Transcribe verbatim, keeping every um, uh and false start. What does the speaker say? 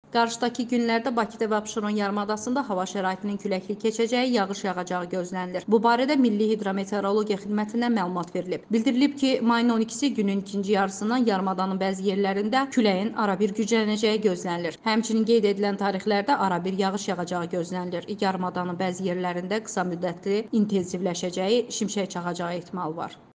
Qarşıdakı günlərdə Bakıda və Abşeron yarımadasında hava şəraitinin küləkli keçəcəyi, yağış yağacağı gözlənilir. Bu barədə Milli Hidrometeorologiya Xidmətindən məlumat verilib. Bildirilib ki, mayın on ikisi günün ikinci yarısından yarımadanın bəzi yerlərində küləyin arabir güclənəcəyi gözlənilir. Həmçinin qeyd edilən tarixlərdə arabir yağış yağacağı gözlənilir. Yarımadanın bəzi yerlərində qısa müddətli intensivləşəcəyi, şimşək çaxacağı ehtimalı var.